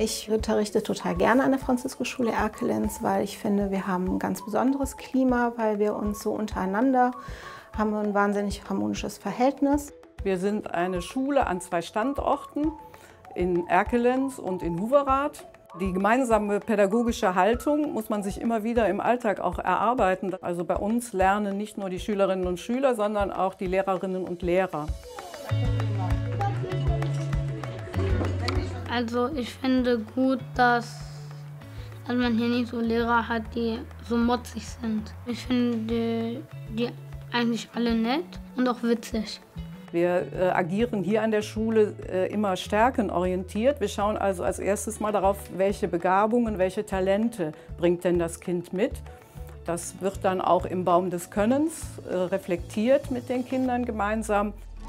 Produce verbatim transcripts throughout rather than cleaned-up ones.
Ich unterrichte total gerne an der Franziskusschule Erkelenz, weil ich finde, wir haben ein ganz besonderes Klima, weil wir uns so untereinander haben ein wahnsinnig harmonisches Verhältnis. Wir sind eine Schule an zwei Standorten, in Erkelenz und in Huverath. Die gemeinsame pädagogische Haltung muss man sich immer wieder im Alltag auch erarbeiten. Also bei uns lernen nicht nur die Schülerinnen und Schüler, sondern auch die Lehrerinnen und Lehrer. Also ich finde gut, dass, dass man hier nicht so Lehrer hat, die so motzig sind. Ich finde die eigentlich alle nett und auch witzig. Wir äh, agieren hier an der Schule äh, immer stärkenorientiert. Wir schauen also als erstes mal darauf, welche Begabungen, welche Talente bringt denn das Kind mit. Das wird dann auch im Baum des Könnens äh, reflektiert mit den Kindern gemeinsam.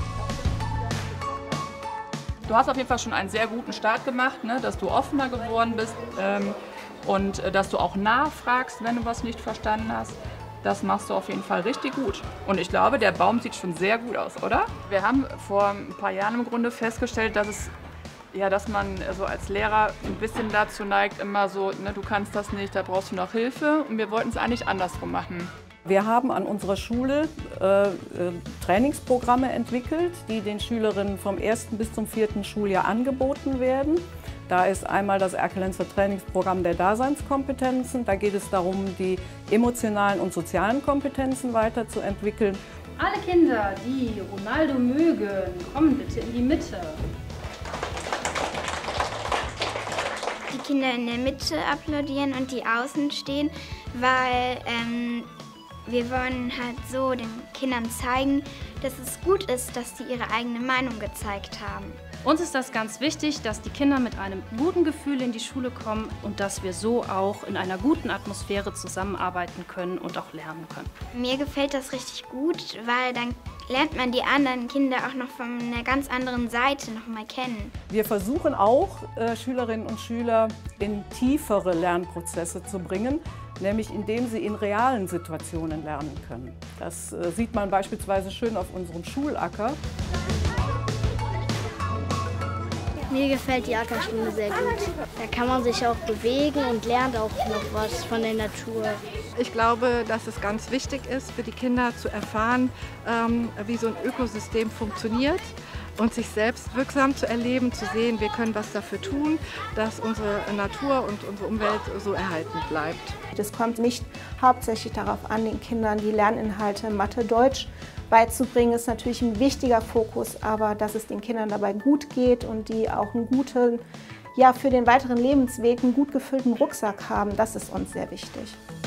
Du hast auf jeden Fall schon einen sehr guten Start gemacht, ne, dass du offener geworden bist ähm, und äh, dass du auch nachfragst, wenn du was nicht verstanden hast. Das machst du auf jeden Fall richtig gut. Und ich glaube, der Baum sieht schon sehr gut aus, oder? Wir haben vor ein paar Jahren im Grunde festgestellt, dass es ja, dass man so als Lehrer ein bisschen dazu neigt, immer so, ne, du kannst das nicht, da brauchst du noch Hilfe. Und wir wollten es eigentlich andersrum machen. Wir haben an unserer Schule äh, Trainingsprogramme entwickelt, die den Schülerinnen vom ersten bis zum vierten Schuljahr angeboten werden. Da ist einmal das Erkelenzer Trainingsprogramm der Daseinskompetenzen. Da geht es darum, die emotionalen und sozialen Kompetenzen weiterzuentwickeln. Alle Kinder, die Ronaldo mögen, kommen bitte in die Mitte. Die Kinder in der Mitte applaudieren und die außen stehen, weil ähm, wir wollen halt so den Kindern zeigen, dass es gut ist, dass sie ihre eigene Meinung gezeigt haben. Uns ist das ganz wichtig, dass die Kinder mit einem guten Gefühl in die Schule kommen und dass wir so auch in einer guten Atmosphäre zusammenarbeiten können und auch lernen können. Mir gefällt das richtig gut, weil dann lernt man die anderen Kinder auch noch von einer ganz anderen Seite noch mal kennen. Wir versuchen auch, äh, Schülerinnen und Schüler in tiefere Lernprozesse zu bringen, nämlich indem sie in realen Situationen lernen können. Das äh, sieht man beispielsweise schön auf unserem Schulacker. Mir gefällt die Ackerschule sehr gut. Da kann man sich auch bewegen und lernt auch noch was von der Natur. Ich glaube, dass es ganz wichtig ist, für die Kinder zu erfahren, ähm, wie so ein Ökosystem funktioniert und sich selbst wirksam zu erleben, zu sehen, wir können was dafür tun, dass unsere Natur und unsere Umwelt so erhalten bleibt. Es kommt nicht hauptsächlich darauf an, den Kindern die Lerninhalte Mathe, Deutsch beizubringen, ist natürlich ein wichtiger Fokus, aber dass es den Kindern dabei gut geht und die auch einen guten, ja, für den weiteren Lebensweg einen gut gefüllten Rucksack haben, das ist uns sehr wichtig.